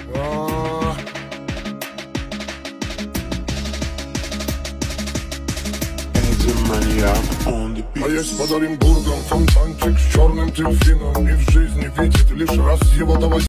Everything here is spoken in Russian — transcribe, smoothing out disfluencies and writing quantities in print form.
А если подарим бургам фонтанчик с черным дельфином, и в жизни видит лишь раз его давай.